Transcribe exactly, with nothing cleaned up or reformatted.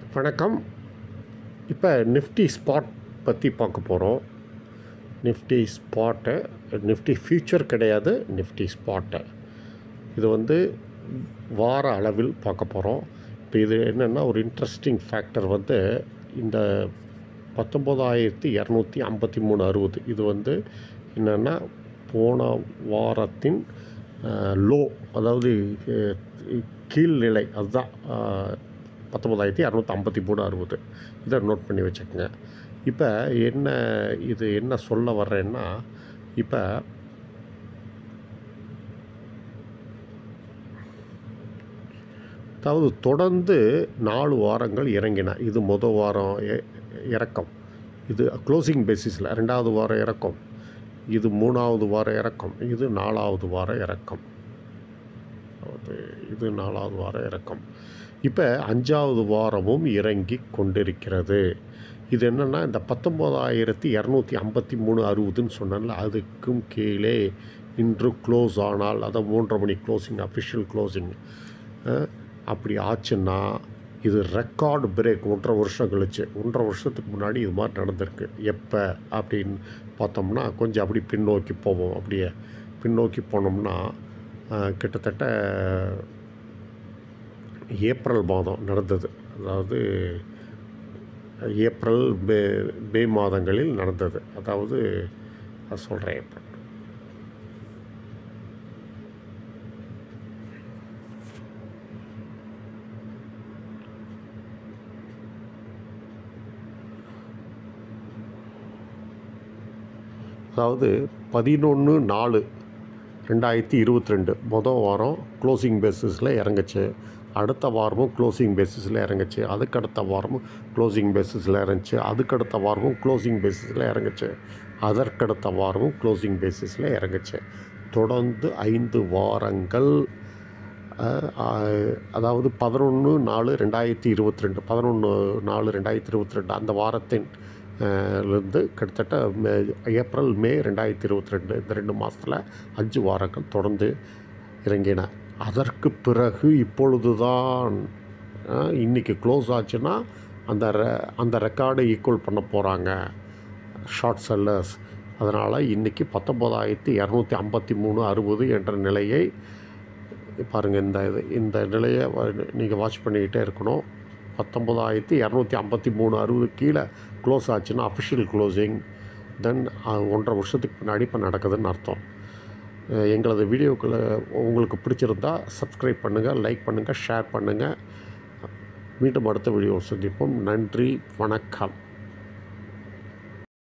வணக்கம். இப்போ Nifty spot பற்றி பார்க்க போகிறோம். நிஃப்டி ஸ்பாட்டு, நிஃப்டி ஃபியூச்சர் கிடையாது, நிஃப்டி ஸ்பாட்டு. இது வந்து வார அளவில் பார்க்க போகிறோம். இப்போ இது என்னென்னா, ஒரு இன்ட்ரெஸ்டிங் ஃபேக்டர் வந்து இந்த பத்தொம்போதாயிரத்தி இரநூத்தி ஐம்பத்தி மூணு அறுபது இது வந்து என்னென்னா, போன வாரத்தின் லோ, அதாவது கீழ்நிலை, அதுதான் பத்தொம்போதாயிரத்தி இரநூத்தி ஐம்பத்தி மூணு அறுபது. இதை நோட் பண்ணி வச்சுக்கோங்க. இப்போ என்ன இது என்ன சொல்ல வர்றேன்னா, இப்போ அதாவது தொடர்ந்து நாலு வாரங்கள் இறங்கின. இது மொதல் வாரம் இறக்கம், இது க்ளோசிங் பேசிஸில். ரெண்டாவது வாரம் இறக்கம், இது மூணாவது வாரம் இறக்கம், இது நாலாவது வாரம் இறக்கம், இது நாலாவது வாரம் இறக்கம். இப்போ அஞ்சாவது வாரமும் இறங்கி கொண்டிருக்கிறது. இது என்னென்னா, இந்த பத்தொம்போதாயிரத்தி இரநூத்தி ஐம்பத்தி மூணு அறுபதுன்னு சொன்னால அதுக்கும் கீழே இன்று க்ளோஸ் ஆனால், அதை மூன்றரை மணி க்ளோசிங், அஃபிஷியல் க்ளோசிங் அப்படி ஆச்சுன்னா இது ரெக்கார்டு பிரேக். ஒன்றரை வருஷம் கழிச்சு, ஒன்றரை வருஷத்துக்கு முன்னாடி இது மாதிரி நடந்திருக்கு. எப்போ அப்படின்னு பார்த்தோம்னா, கொஞ்சம் அப்படி பின்னோக்கி போவோம். அப்படியே பின்னோக்கி போனோம்னா கிட்டத்தட்ட ஏப்ரல் மாதம் நடந்தது. அதாவது ஏப்ரல் மே மே மாதங்களில் நடந்தது. அதாவது நான் சொல்கிறேன். இப்போ அதாவது பதினொன்று நாலு ரெண்டாயிரத்தி இருபத்தி ரெண்டு மொதல் வாரம் க்ளோசிங் பேசிஸில் இறங்குச்சு. அடுத்த வாரமும் க்ளோசிங் பேசிஸில் இறங்குச்சு. அதுக்கடுத்த வாரமும் க்ளோசிங் பேசிஸில் இறங்குச்சு. அதுக்கடுத்த வாரமும் க்ளோசிங் பேசிஸில் இறங்குச்சு. அதற்கடுத்த வாரமும் க்ளோசிங் பேசிஸில் இறங்குச்சு. தொடர்ந்து ஐந்து வாரங்கள், அதாவது பதினொன்று நாலு ரெண்டாயிரத்தி இருபத்தி ரெண்டு பதினொன்று நாலு ரெண்டாயிரத்தி இருபத்தி ரெண்டு அந்த வாரத்தின் இருந்து கிட்டத்தட்ட மே ஏப்ரல் மே ரெண்டாயிரத்தி இருபத்தி ரெண்டு இந்த ரெண்டு மாதத்தில் அஞ்சு வாரங்கள் தொடர்ந்து இறங்கின. அதற்கு பிறகு இப்பொழுது தான் இன்றைக்கி க்ளோஸ் ஆச்சுன்னா அந்த ரெ அந்த ரெக்கார்டை ஈக்குவல் பண்ண போகிறாங்க ஷார்ட் செல்லர்ஸ். அதனால் இன்றைக்கி பத்தொம்போதாயிரத்தி இரநூத்தி ஐம்பத்தி மூணு அறுபது என்ற நிலையை பாருங்கள். இந்த இது இந்த நிலையை நீங்கள் வாட்ச் பண்ணிக்கிட்டே இருக்கணும். பத்தொம்போதாயிரத்தி இரநூத்தி ஐம்பத்தி மூணு அறுபது கீழே க்ளோஸ் ஆச்சுன்னா அஃபிஷியல் க்ளோசிங். தென் ஒன்றரை வருஷத்துக்கு பின்னாடி இப்போ நடக்குதுன்னு அர்த்தம். எங்களது வீடியோக்களை உங்களுக்கு பிடிச்சிருந்தா சப்ஸ்கிரைப் பண்ணுங்கள், லைக் பண்ணுங்கள், ஷேர் பண்ணுங்கள். மீண்டும் அடுத்த வீடியோ சந்திப்போம். நன்றி, வணக்கம்.